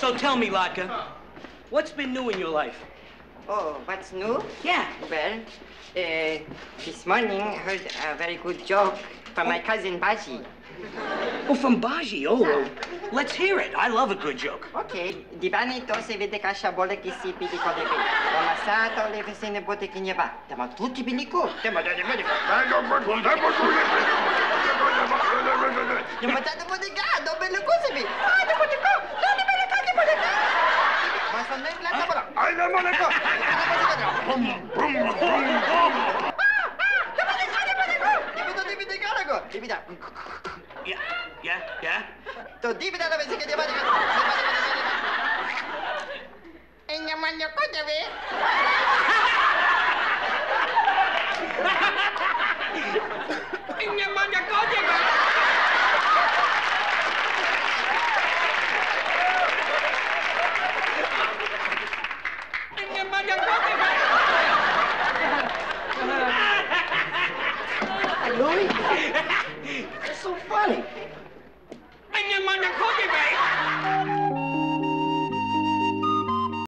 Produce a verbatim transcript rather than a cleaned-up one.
So tell me, Latka, what's been new in your life? Oh, what's new? Yeah. Well, uh, this morning I heard a very good joke from my cousin Baji. Oh, from Baji. Oh, well, let's hear it. I love a good joke. Okay. Divanito se vede ca șabole che si pidi cu de pe. O masata o le vesene bote che ne va. Tema tutti bilico. Tema de de medico. Tema de bote ga, do belle cose bi. Ah, de bote ko. No, de belle ka, de bote ka. Ma sono in la tavola. Ai de bote ko. Bum bum bum. Divida. Yeah, yeah, yeah. To divida la vese che divida. E ne mangio cosa ve? E ne mangio cosa ve?